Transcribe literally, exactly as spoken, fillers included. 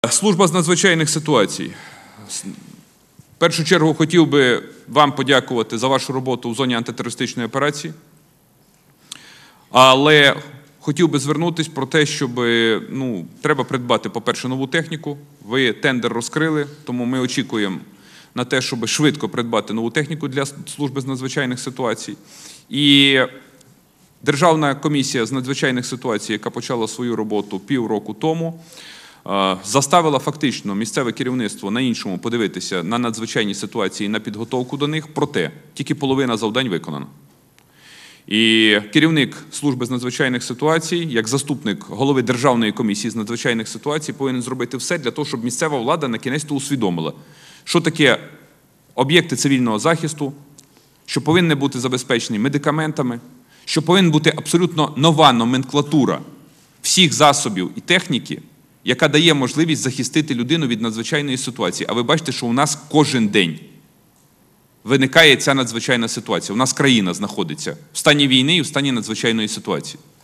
Служба з надзвичайних ситуацій. В першу чергу хотів би вам подякувати за вашу роботу в зоні антитерористичної операції. Але хотів би звернутися про те, щоб ну, треба придбати, по-перше, нову техніку. Ви тендер розкрили, тому ми очікуємо на те, щоб швидко придбати нову техніку для служби з надзвичайних ситуацій. І Державна комісія з надзвичайних ситуацій, яка почала свою роботу півроку тому, заставила фактично місцеве керівництво на іншому подивитися на надзвичайні ситуації, на підготовку до них, проте тільки половина завдань виконана. І керівник служби з надзвичайних ситуацій, як заступник голови Державної комісії з надзвичайних ситуацій, повинен зробити все для того, щоб місцева влада на-кінець-то усвідомила, що таке об'єкти цивільного захисту, що повинні бути забезпечені медикаментами, що повинна бути абсолютно нова номенклатура всіх засобів і техніки, яка дає можливість захистити людину від надзвичайної ситуації. А ви бачите, що у нас кожен день виникає ця надзвичайна ситуація. У нас країна знаходиться в стані війни і в стані надзвичайної ситуації.